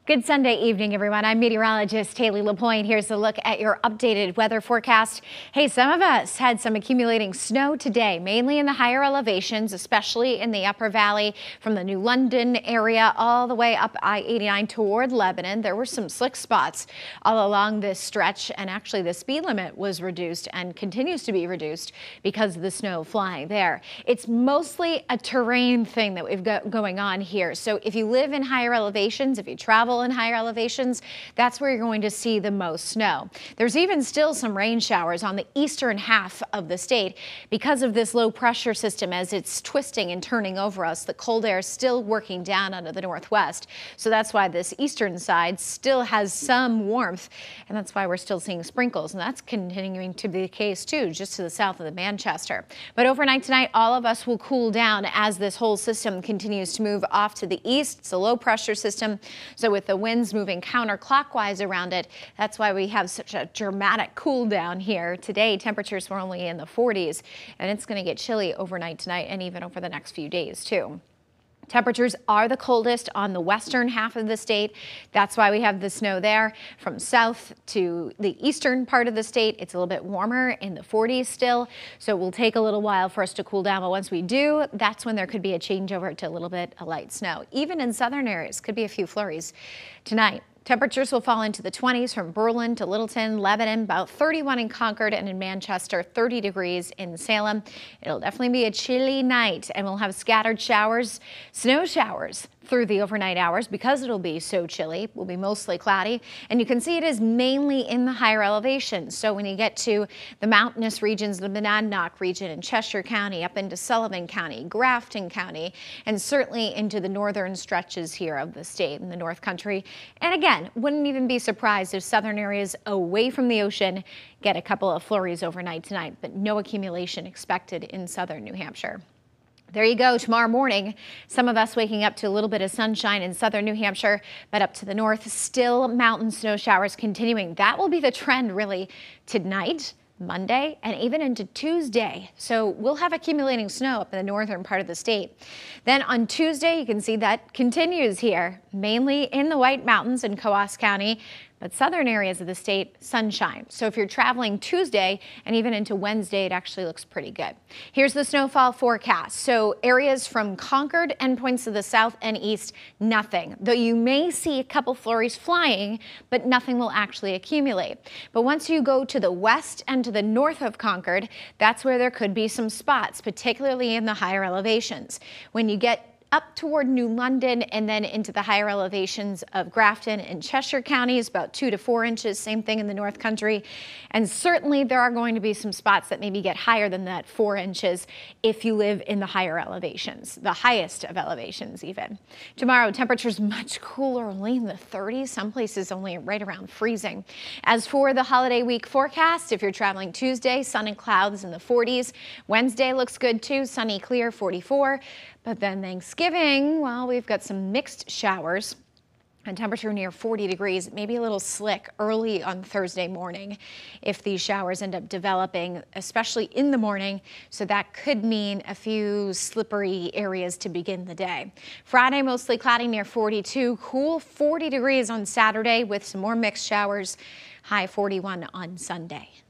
Good Sunday evening, everyone. I'm meteorologist Haley LaPointe. Here's a look at your updated weather forecast. Hey, some of us had some accumulating snow today, mainly in the higher elevations, especially in the upper valley from the New London area all the way up I-89 toward Lebanon. There were some slick spots all along this stretch, and actually the speed limit was reduced and continues to be reduced because of the snow flying there. It's mostly a terrain thing that we've got going on here. So if you live in higher elevations, if you travel in higher elevations, that's where you're going to see the most snow. There's even still some rain showers on the eastern half of the state because of this low pressure system as it's twisting and turning over us. The cold air is still working down out of the northwest. So that's why this eastern side still has some warmth, and that's why we're still seeing sprinkles, and that's continuing to be the case too, just to the south of the Manchester. But overnight tonight, all of us will cool down as this whole system continues to move off to the east. It's a low pressure system, so with the winds moving counterclockwise around it, that's why we have such a dramatic cool down here. Today, temperatures were only in the 40s, and it's going to get chilly overnight tonight and even over the next few days too. Temperatures are the coldest on the western half of the state. That's why we have the snow there. From south to the eastern part of the state, it's a little bit warmer in the 40s still. So it will take a little while for us to cool down. But once we do, that's when there could be a changeover to a little bit of light snow. Even in southern areas, could be a few flurries tonight. Temperatures will fall into the 20s from Berlin to Littleton, Lebanon, about 31 in Concord, and in Manchester, 30 degrees in Salem. It'll definitely be a chilly night, and we'll have scattered showers, snow showers through the overnight hours because it'll be so chilly. It will be mostly cloudy, and you can see it is mainly in the higher elevations. So when you get to the mountainous regions, the Monadnock region in Cheshire County, up into Sullivan County, Grafton County, and certainly into the northern stretches here of the state in the North Country. And again, wouldn't even be surprised if southern areas away from the ocean get a couple of flurries overnight tonight, but no accumulation expected in southern New Hampshire. There you go. Tomorrow morning, some of us waking up to a little bit of sunshine in southern New Hampshire, but up to the north, still mountain snow showers continuing. That will be the trend really tonight, Monday, and even into Tuesday. So we'll have accumulating snow up in the northern part of the state. Then on Tuesday, you can see that continues here, mainly in the White Mountains in Coos County, but southern areas of the state, sunshine. So if you're traveling Tuesday and even into Wednesday, it actually looks pretty good. Here's the snowfall forecast. So areas from Concord and points to the south and east, nothing. Though you may see a couple flurries flying, but nothing will actually accumulate. But once you go to the west and to the north of Concord, that's where there could be some spots, particularly in the higher elevations. When you get up toward New London and then into the higher elevations of Grafton and Cheshire counties, about 2 to 4 inches, same thing in the North Country. And certainly there are going to be some spots that maybe get higher than that 4 inches if you live in the higher elevations, the highest of elevations even. Tomorrow, temperatures much cooler, only in the 30s, some places only right around freezing. As for the holiday week forecast, if you're traveling Tuesday, sun and clouds in the 40s. Wednesday looks good too, sunny, clear, 44. But then Thanksgiving, well, we've got some mixed showers and temperature near 40 degrees, maybe a little slick early on Thursday morning if these showers end up developing, especially in the morning. So that could mean a few slippery areas to begin the day. Friday, mostly cloudy near 42, cool 40 degrees on Saturday with some more mixed showers, high 41 on Sunday.